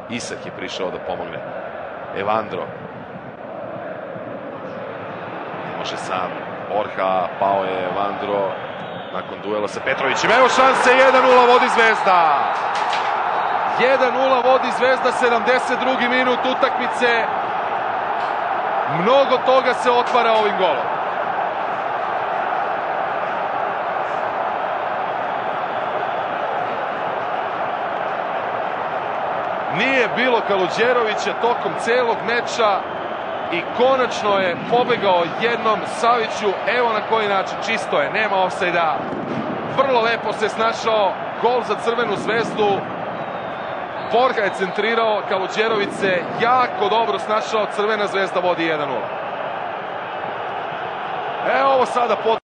Isak je prišao da pomogne. Evandro. Ne može sam. Borja, pao je Evandro. Nakon duela sa Petrovićem. Evo šanse, 1-0 vodi Zvezda. 1-0 vodi Zvezda, 72. minut utakmice. Mnogo toga se otvara ovim golom. Nije bilo Kaluđerovića tokom celog meča i konačno je pobegao jednom Saviću. Evo na koji način, čisto je, nema ofsajda. Vrlo lepo se snašao, gol za Crvenu Zvezdu. Borja je centrirao, Kaluđerović se jako dobro snašao, Crvena Zvezda vodi 1-0. Evo ovo sada